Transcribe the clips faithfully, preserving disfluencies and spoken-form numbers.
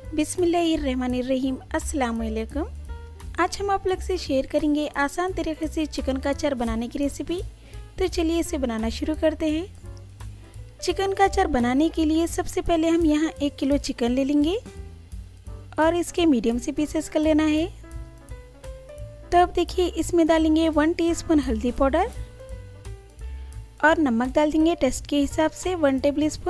बिस्मिल्लाहिर्रहमानिर्रहीम अस्सलाम वालेकुम। आज हम आप लोग से शेयर करेंगे आसान तरीके से चिकन का अचार बनाने की रेसिपी। तो चलिए इसे बनाना शुरू करते हैं। चिकन का अचार बनाने के लिए सबसे पहले हम यहाँ एक किलो चिकन ले लेंगे और इसके मीडियम से पीसेस कर लेना है। तो अब देखिए इसमें डालेंगे वन टीस्पून हल्दी पाउडर और नमक डाल देंगे टेस्ट के हिसाब से वन टेबल स्पून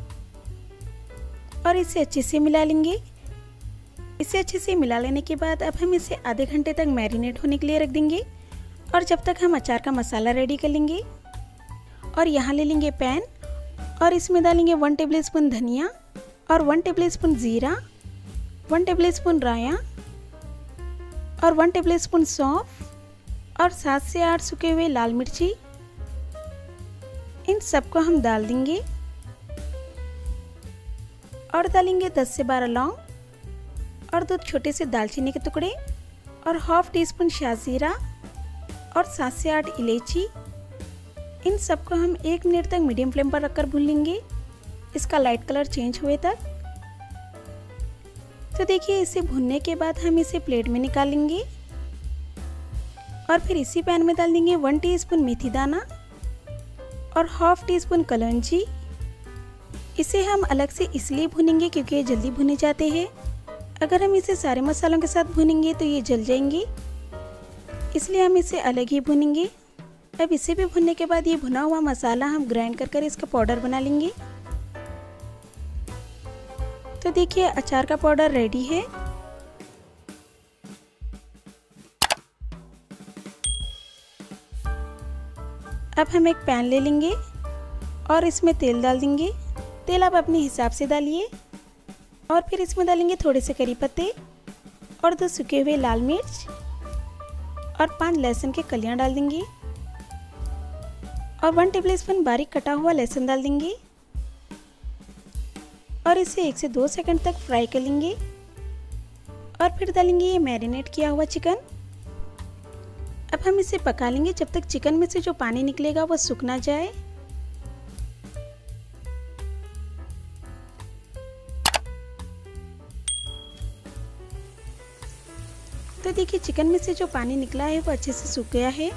और इसे अच्छे से मिला लेंगे। इसे अच्छे से मिला लेने के बाद अब हम इसे आधे घंटे तक मैरिनेट होने के लिए रख देंगे और जब तक हम अचार का मसाला रेडी कर लेंगे। और यहाँ ले लेंगे पैन और इसमें डालेंगे वन टेबल स्पून धनिया और वन टेबल स्पून ज़ीरा, वन टेबल स्पून राया और वन टेबल स्पून सौंफ और सात से आठ सूखे हुए लाल मिर्ची। इन सबको हम डाल देंगे और डालेंगे दस से बारह लौंग और दो छोटे से दालचीनी के टुकड़े और हाफ टी स्पून शाहजीरा और सात से आठ इलायची। इन सबको हम एक मिनट तक मीडियम फ्लेम पर रखकर भून लेंगे, इसका लाइट कलर चेंज हुए तक। तो देखिए इसे भूनने के बाद हम इसे प्लेट में निकाल लेंगे और फिर इसी पैन में डाल देंगे वन टीस्पून मेथी दाना और हाफ टी स्पून कलौंजी। इसे हम अलग से इसलिए भूनेंगे क्योंकि ये जल्दी भुने जाते हैं। अगर हम इसे सारे मसालों के साथ भूनेंगे तो ये जल जाएंगे, इसलिए हम इसे अलग ही भूनेंगे। अब इसे भी भुनने के बाद ये भुना हुआ मसाला हम ग्राइंड कर कर इसका पाउडर बना लेंगे। तो देखिए अचार का पाउडर रेडी है। अब हम एक पैन ले लेंगे और इसमें तेल डाल देंगे। तेल आप अपने हिसाब से डालिए और फिर इसमें डालेंगे थोड़े से करी पत्ते और दो सूखे हुए लाल मिर्च और पांच लहसुन के कलियां डाल देंगे और वन टेबल स्पून बारीक कटा हुआ लहसुन डाल देंगे और इसे एक से दो सेकंड तक फ्राई कर लेंगे। और फिर डालेंगे ये मैरिनेट किया हुआ चिकन। अब हम इसे पका लेंगे जब तक चिकन में से जो पानी निकलेगा वो सूख ना जाए। तो देखिए चिकन में से जो पानी निकला है वो अच्छे से सूख गया है।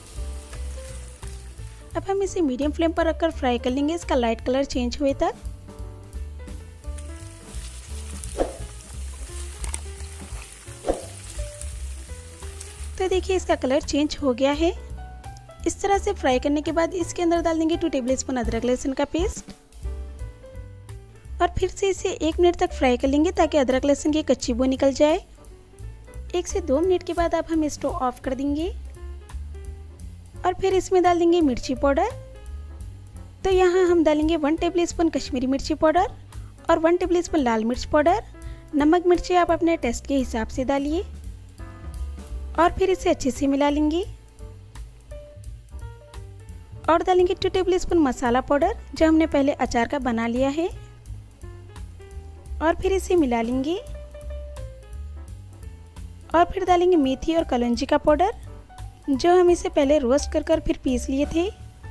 अब हम इसे मीडियम फ्लेम पर रखकर फ्राई कर लेंगे, इसका लाइट कलर चेंज हुए तक। तो देखिए इसका कलर चेंज हो गया है। इस तरह से फ्राई करने के बाद इसके अंदर डाल देंगे टू टेबल स्पून अदरक लहसुन का पेस्ट और फिर से इसे एक मिनट तक फ्राई कर लेंगे ताकि अदरक लहसुन की कच्ची बू निकल जाए। एक से दो मिनट के बाद अब हम स्टोव ऑफ कर देंगे और फिर इसमें डाल देंगे मिर्ची पाउडर। तो यहाँ हम डालेंगे वन टेबल स्पून कश्मीरी मिर्ची पाउडर और वन टेबल स्पून लाल मिर्च पाउडर। नमक मिर्ची आप अपने टेस्ट के हिसाब से डालिए और फिर इसे अच्छे से मिला लेंगे और डालेंगे टू टेबल स्पून मसाला पाउडर जो हमने पहले अचार का बना लिया है और फिर इसे मिला लेंगे। और फिर डालेंगे मेथी और कलौंजी का पाउडर जो हम इसे पहले रोस्ट कर कर फिर पीस लिए थे।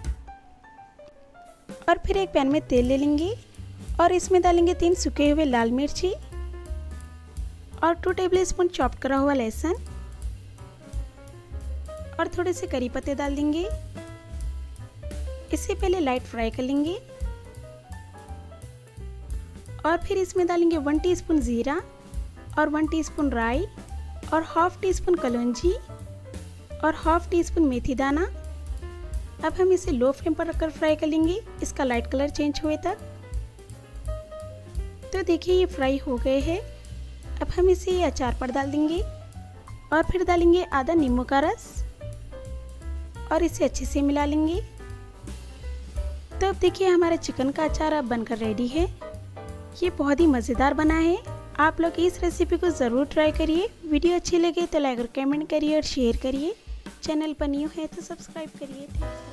और फिर एक पैन में तेल ले लेंगे और इसमें डालेंगे तीन सूखे हुए लाल मिर्ची और टू टेबल स्पून चॉप करा हुआ लहसुन और थोड़े से करी पत्ते डाल देंगे। इसे पहले लाइट फ्राई कर लेंगे और फिर इसमें डालेंगे वन टीस्पून जीरा और वन टीस्पून राई और हाफ टी स्पून कलौंजी और हाफ टी स्पून मेथी दाना। अब हम इसे लो फ्लेम पर रखकर फ्राई कर लेंगे, इसका लाइट कलर चेंज हुए तक। तो देखिए ये फ्राई हो गए हैं। अब हम इसे ये अचार पर डाल देंगे और फिर डालेंगे आधा नींबू का रस और इसे अच्छे से मिला लेंगे। तो अब देखिए हमारा चिकन का अचार अब बनकर रेडी है। ये बहुत ही मज़ेदार बना है। आप लोग इस रेसिपी को ज़रूर ट्राई करिए। वीडियो अच्छी लगे तो लाइक और कमेंट करिए और शेयर करिए। चैनल पर न्यू है तो सब्सक्राइब करिए।